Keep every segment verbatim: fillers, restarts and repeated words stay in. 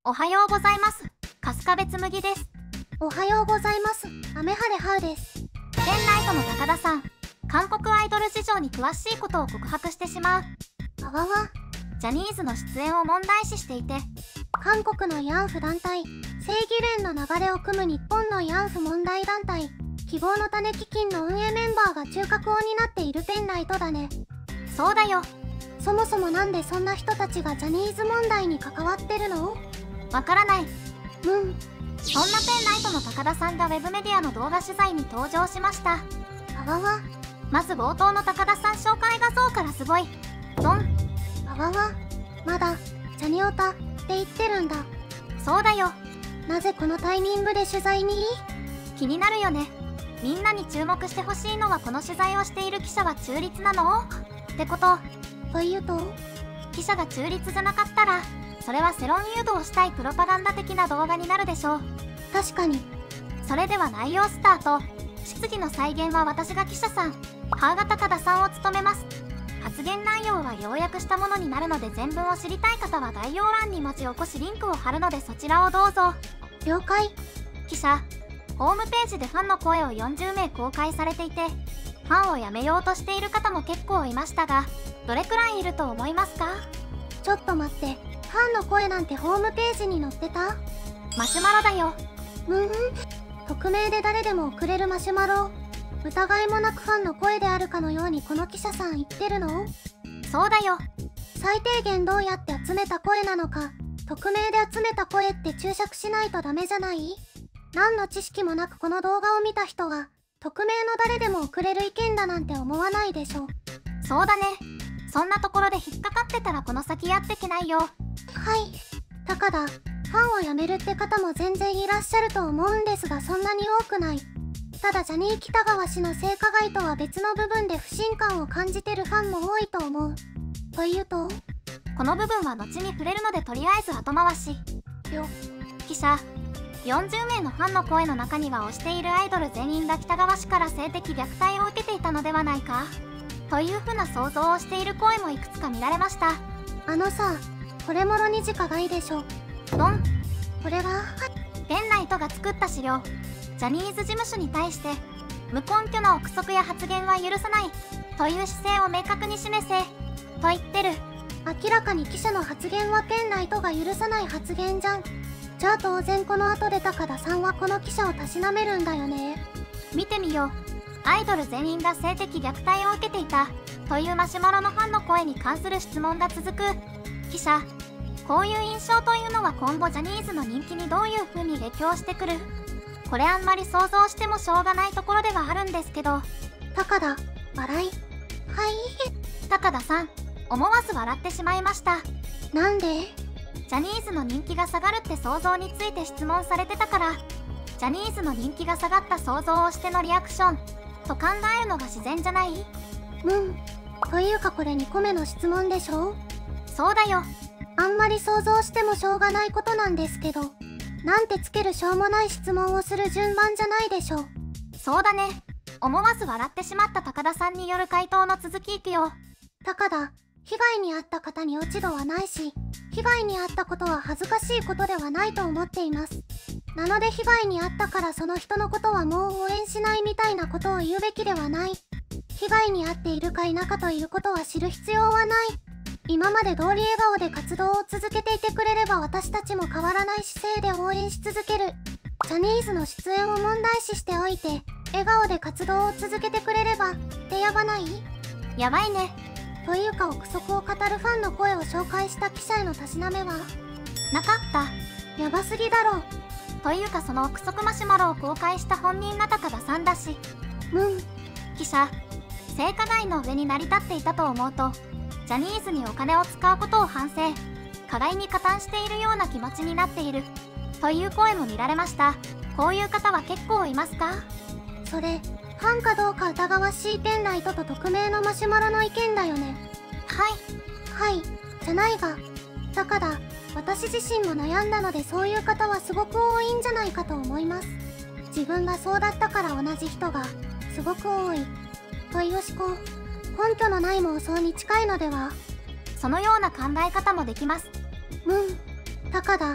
おはようございます。春日部つむぎです。 おはようございます。雨晴れハウです。 ペンライトの高田さん、韓国アイドル事情に詳しいことを告白してしまう。 あわわ。 ジャニーズの出演を問題視していて、 韓国の慰安婦団体、正義連の流れを組む日本の慰安婦問題団体、希望の種基金の運営メンバーが中核を担っているペンライトだね。 そうだよ。 そもそもなんでそんな人たちがジャニーズ問題に関わってるの？ わからない。 うん。 そんなペンライトの高田さんがウェブメディアの動画取材に登場しました。 あわわ。 まず冒頭の高田さん紹介画像からすごい。ドン。 あわわ。まだ、ジャニオタって言ってるんだ。 そうだよ。 なぜこのタイミングで取材に？ 気になるよね。みんなに注目してほしいのはこの取材をしている記者は中立なの？ってこと。 というと？ 記者が中立じゃなかったら、それは世論誘導したいプロパガンダ的な動画になるでしょう。 確かに。 それでは内容スタート。質疑の再現は私が記者さん、ハーガ高田さんを務めます。発言内容は要約したものになるので全文を知りたい方は概要欄に文字起こしリンクを貼るのでそちらをどうぞ。 了解。 記者、ホームページでファンの声をよんじゅうめい公開されていて、ファンを辞めようとしている方も結構いましたが、どれくらいいると思いますか？ ちょっと待って、ファンの声なんてホームページに載ってた？ マシュマロだよ。 うんうん。匿名で誰でも送れるマシュマロ。疑いもなくファンの声であるかのようにこの記者さん言ってるの？ そうだよ。 最低限どうやって集めた声なのか、匿名で集めた声って注釈しないとダメじゃない？何の知識もなくこの動画を見た人が、匿名の誰でも送れる意見だなんて思わないでしょ。 そうだね。そんなところで引っかかってたらこの先やってけないよ。 はい。高田、ファンを辞めるって方も全然いらっしゃると思うんですがそんなに多くない。ただジャニー喜多川氏の性加害とは別の部分で不信感を感じてるファンも多いと思う。というと？ この部分は後に触れるのでとりあえず後回し。 よ。 記者、よんじゅうめいのファンの声の中には推しているアイドル全員が喜多川氏から性的虐待を受けていたのではないかというふうな想像をしている声もいくつか見られました。 あのさ、これもろに時価外でしょ。 ドン。 これはペンライトが作った資料。ジャニーズ事務所に対して無根拠な憶測や発言は許さないという姿勢を明確に示せと言ってる。 明らかに記者の発言はペンライトが許さない発言じゃん。じゃあ当然この後で高田さんはこの記者をたしなめるんだよね。 見てみよう。アイドル全員が性的虐待を受けていたというマシュマロのファンの声に関する質問が続く。記者、こういう印象というのは今後ジャニーズの人気にどういう風に影響してくる？これあんまり想像してもしょうがないところではあるんですけど。 高田、笑い。はい。 高田さん、思わず笑ってしまいました。 なんで？ ジャニーズの人気が下がるって想像について質問されてたから、ジャニーズの人気が下がった想像をしてのリアクションと考えるのが自然じゃない？ うん。というかこれにこめの質問でしょ？ そうだよ。 あんまり想像してもしょうがないことなんですけど、なんてつけるしょうもない質問をする順番じゃないでしょ。 そうだね。思わず笑ってしまった高田さんによる回答の続きいくよ。 高田、被害に遭った方に落ち度はないし、被害に遭ったことは恥ずかしいことではないと思っています。なので被害に遭ったからその人のことはもう応援しないみたいなことを言うべきではない。被害に遭っているか否かということは知る必要はない。今まで通り笑顔で活動を続けていてくれれば私たちも変わらない姿勢で応援し続ける。ジャニーズの出演を問題視しておいて、笑顔で活動を続けてくれればってやばない？ やばいね。 というか憶測を語るファンの声を紹介した記者へのたしなめはなかった。 やばすぎだろ。 というかその憶測マシュマロを公開した本人が高田さんだし。 うん。 記者、性加害の上に成り立っていたと思うと、ジャニーズにお金を使うことを反省、加害に加担しているような気持ちになっているという声も見られました。こういう方は結構いますか？ それ、ファンかどうか疑わしいペンライトと匿名のマシュマロの意見だよね。 はい。 はい、じゃないが。高田、私自身も悩んだのでそういう方はすごく多いんじゃないかと思います。自分がそうだったから同じ人がすごく多いという思考、根拠のない妄想に近いのでは？ そのような考え方もできます。 うん。高田、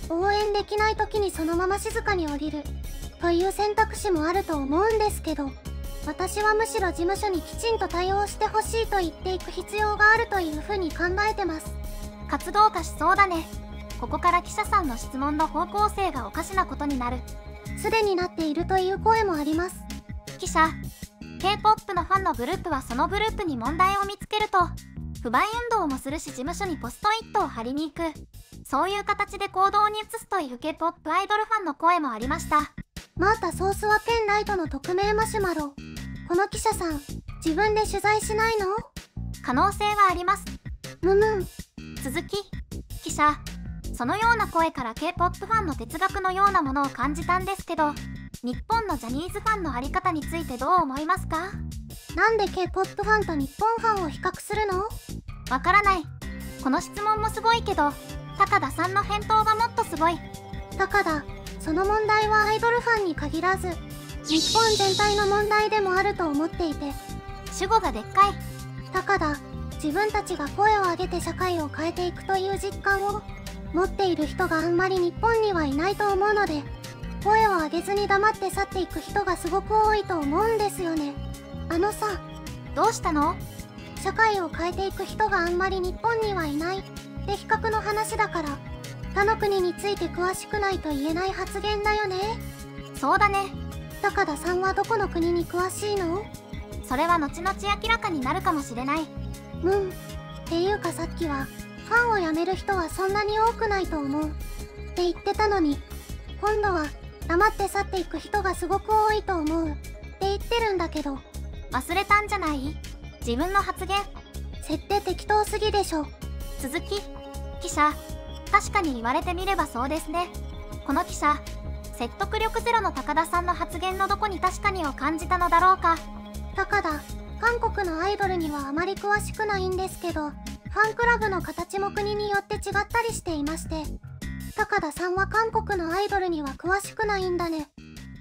応援できない時にそのまま静かに降りるという選択肢もあると思うんですけど、私はむしろ事務所にきちんと対応してほしいと言っていく必要があるというふうに考えてます。 活動化しそうだね。ここから記者さんの質問の方向性がおかしなことになる。 すでになっているという声もあります。 記者、K-ポップ のファンのグループはそのグループに問題を見つけると不買運動もするし、事務所にポストイットを貼りに行く、そういう形で行動に移すという K-ポップ アイドルファンの声もありました。 マータソースはペンライトの匿名マシュマロ。この記者さん、自分で取材しないの？ 可能性はあります。 むむん。 続き、記者、そのような声から K-ポップ ファンの哲学のようなものを感じたんですけど、日本のジャニーズファンの在り方についてどう思いますか？ なんで K-ポップ ファンと日本ファンを比較するの？ わからない。この質問もすごいけど、高田さんの返答がもっとすごい。 高田、その問題はアイドルファンに限らず、日本全体の問題でもあると思っていて。 主語がでっかい。 高田、自分たちが声を上げて社会を変えていくという実感を持っている人があんまり日本にはいないと思うので、声を上げずに黙って去っていく人がすごく多いと思うんですよね。あのさ、 どうしたの？ 社会を変えていく人があんまり日本にはいないって比較の話だから、他の国について詳しくないと言えない発言だよね。 そうだね。 高田さんはどこの国に詳しいの？ それは後々明らかになるかもしれない。 うん。っていうかさっきは、ファンを辞める人はそんなに多くないと思うって言ってたのに、今度は黙って去っていく人がすごく多いと思うって言ってるんだけど。 忘れたんじゃない？自分の発言。 設定適当すぎでしょ。 続き、記者、確かに言われてみればそうですね。この記者、説得力ゼロの高田さんの発言のどこに確かにを感じたのだろうか。 高田、韓国のアイドルにはあまり詳しくないんですけど、ファンクラブの形も国によって違ったりしていまして、高田さんは韓国のアイドルには詳しくないんだね。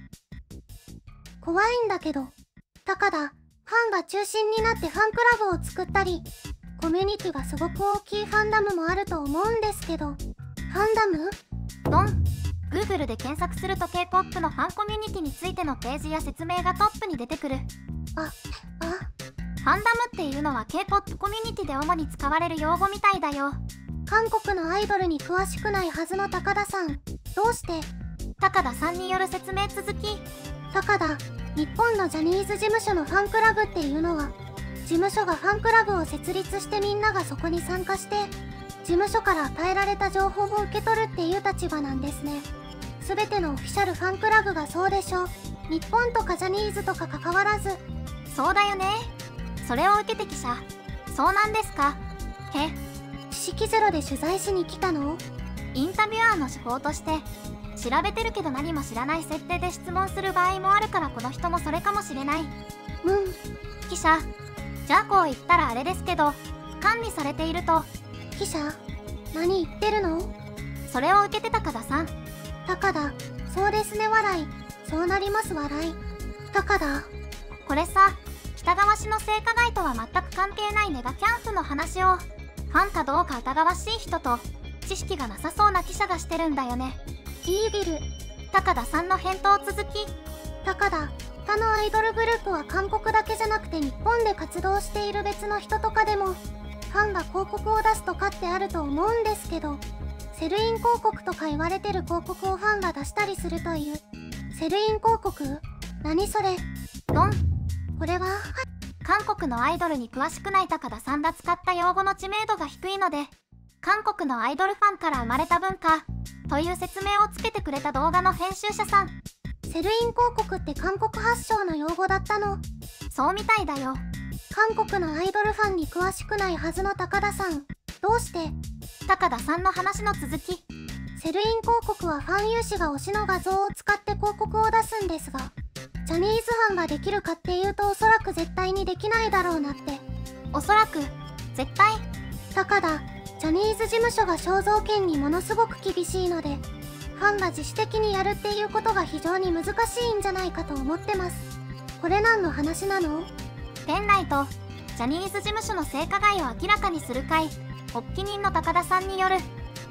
怖いんだけど、高田、ファンが中心になってファンクラブを作ったり、コミュニティがすごく大きいファンダムもあると思うんですけど、ファンダム？ ドン。Google で検索すると K-ポップ のファンコミュニティについてのページや説明がトップに出てくる。 あ、あ。 ファンダムっていうのは K-ポップ コミュニティで主に使われる用語みたいだよ。 韓国のアイドルに詳しくないはずの高田さん、どうして？ 高田さんによる説明続き。 高田、日本のジャニーズ事務所のファンクラブっていうのは、事務所がファンクラブを設立してみんながそこに参加して、事務所から与えられた情報を受け取るっていう立場なんですね。すべてのオフィシャルファンクラブがそうでしょ。日本とかジャニーズとか関わらず。 そうだよね。それを受けて記者、そうなんですか？へ、 知識ゼロで取材しに来たの？ インタビュアーの手法として、調べてるけど何も知らない設定で質問する場合もあるからこの人もそれかもしれない。 うん。 記者、じゃあこう言ったらあれですけど、管理されていると。 記者、何言ってるの？ それを受けて高田さん。 高田、そうですね笑い。そうなります笑い。高田。 これさ、北川氏の性加害とは全く関係ないネガキャンプの話を、ファンかどうか疑わしい人と、知識がなさそうな記者がしてるんだよね。 イービル。 高田さんの返答続き。 高田、他のアイドルグループは韓国だけじゃなくて日本で活動している別の人とかでも、ファンが広告を出すとかってあると思うんですけど、セルイン広告とか言われてる広告をファンが出したりするという。セルイン広告？何それ？ ドン。 これは、 韓国のアイドルに詳しくない高田さんが使った用語の知名度が低いので、韓国のアイドルファンから生まれた文化という説明をつけてくれた動画の編集者さん。 セルイン広告って韓国発祥の用語だったの？ そうみたいだよ。 韓国のアイドルファンに詳しくないはずの高田さん、どうして？ 高田さんの話の続き。 セルイン広告はファン有志が推しの画像を使って広告を出すんですが、ジャニーズファンができるかっていうとおそらく絶対にできないだろうなって。 おそらく、絶対。 高田、ジャニーズ事務所が肖像権にものすごく厳しいので、ファンが自主的にやるっていうことが非常に難しいんじゃないかと思ってます。これ何の話なの？ ペンライト、ジャニーズ事務所の性加害を明らかにする会、発起人の高田さんによる、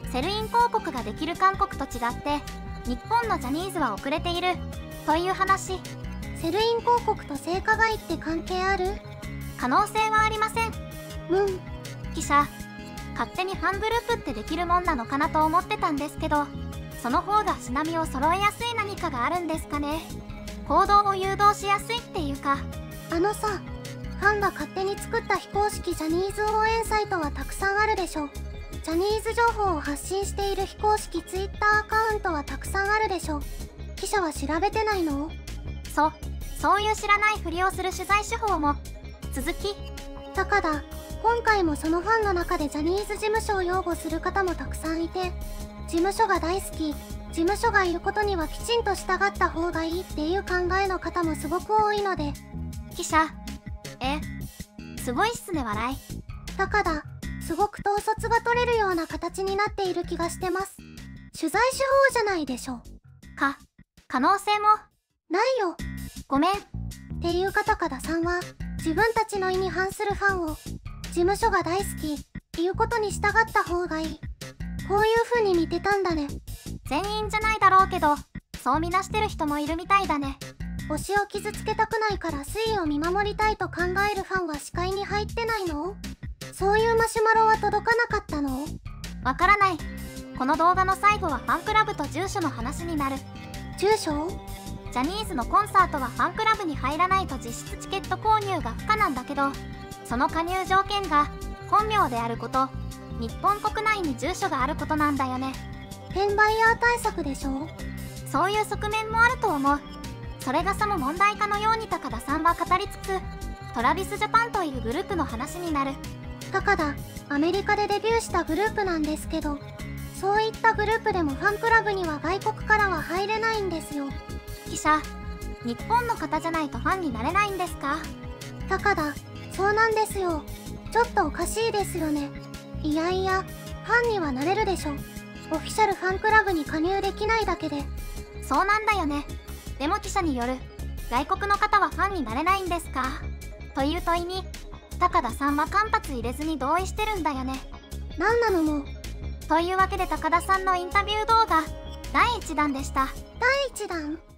セルイン広告ができる韓国と違って日本のジャニーズは遅れているという話。 セルイン広告と性加害って関係ある？ 可能性はありません。 うん。 記者、勝手にファングループってできるもんなのかなと思ってたんですけど、その方が足並みを揃えやすい何かがあるんですかね。行動を誘導しやすいっていうか。 あのさ、ファンが勝手に作った非公式ジャニーズ応援サイトはたくさんあるでしょ。ジャニーズ情報を発信している非公式ツイッターアカウントはたくさんあるでしょ。記者は調べてないの？ そう、そういう知らないふりをする取材手法も。続き。 高田、今回もそのファンの中でジャニーズ事務所を擁護する方もたくさんいて、事務所が大好き、事務所がいることにはきちんと従った方がいいっていう考えの方もすごく多いので。 記者、え、すごいっすね笑い。 高田、すごく統率が取れるような形になっている気がしてます。取材手法じゃないでしょ。 か、可能性も。 ないよ。 ごめん。 っていうか高田さんは、自分たちの意に反するファンを、事務所が大好き、っていうことに従った方がいい。こういう風に見てたんだね。 全員じゃないだろうけど、そう見なしてる人もいるみたいだね。 推しを傷つけたくないから推移を見守りたいと考えるファンは視界に入ってないの？そういうマシュマロは届かなかったの？ わからない。この動画の最後はファンクラブと住所の話になる。 住所？ ジャニーズのコンサートはファンクラブに入らないと実質チケット購入が不可なんだけど、その加入条件が本名であること、日本国内に住所があることなんだよね。 転売ヤー対策でしょ？ そういう側面もあると思う。それがさも問題かのように高田さんは語りつつ、トラビスジャパンというグループの話になる。 高田、アメリカでデビューしたグループなんですけど、そういったグループでもファンクラブには外国からは入れないんですよ。 記者、日本の方じゃないとファンになれないんですか？ 高田、そうなんですよ。ちょっとおかしいですよね。いやいや、ファンにはなれるでしょ。オフィシャルファンクラブに加入できないだけで。 そうなんだよね。でも記者による、外国の方はファンになれないんですか？という問いに、高田さんは間髪入れずに同意してるんだよね。 なんなのもう。 というわけで高田さんのインタビュー動画、だいいちだんでした。 だいいちだん？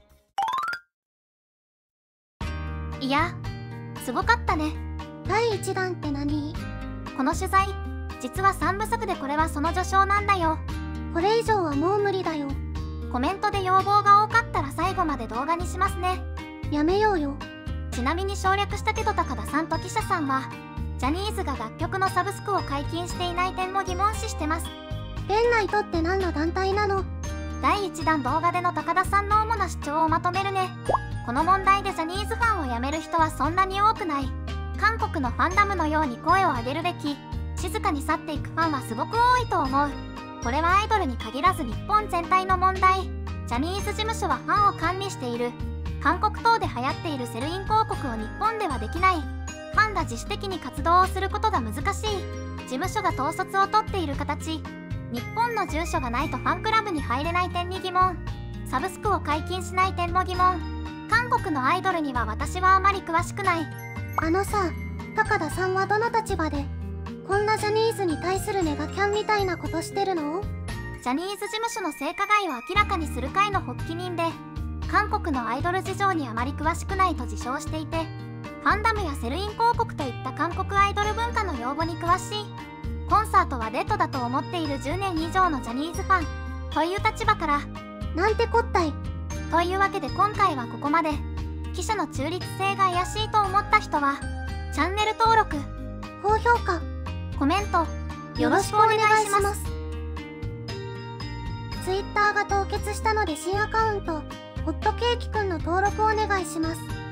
いや、すごかったね。 だいいちだんって何？ この取材、実はさんぶさくでこれはその序章なんだよ。 これ以上はもう無理だよ。 コメントで要望が多かったら最後まで動画にしますね。 やめようよ。 ちなみに省略したけど高田さんと記者さんは、ジャニーズが楽曲のサブスクを解禁していない点も疑問視してます。 ペンナイトって何の団体なの？ だいいちだん動画での高田さんの主な主張をまとめるね。この問題でジャニーズファンを辞める人はそんなに多くない。韓国のファンダムのように声を上げるべき。静かに去っていくファンはすごく多いと思う。これはアイドルに限らず日本全体の問題。ジャニーズ事務所はファンを管理している。韓国等で流行っているセルイン広告を日本ではできない。ファンが自主的に活動をすることが難しい。事務所が統率をとっている形。日本の住所がないとファンクラブに入れない点に疑問。サブスクを解禁しない点も疑問。韓国のアイドルには私はあまり詳しくない。 あのさ、高田さんはどの立場でこんなジャニーズに対するネガキャンみたいなことしてるの？ ジャニーズ事務所の性加害を明らかにする会の発起人で、韓国のアイドル事情にあまり詳しくないと自称していて、ファンダムやセルイン広告といった韓国アイドル文化の用語に詳しい。コンサートはデッドだと思っているじゅうねん以上のジャニーズファンという立場から、 なんてこったい。 というわけで今回はここまで。記者の中立性が怪しいと思った人はチャンネル登録、 高評価、 コメントよろしくお願いします。 ツイッターが凍結したので新アカウントホットケーキくんの登録お願いします。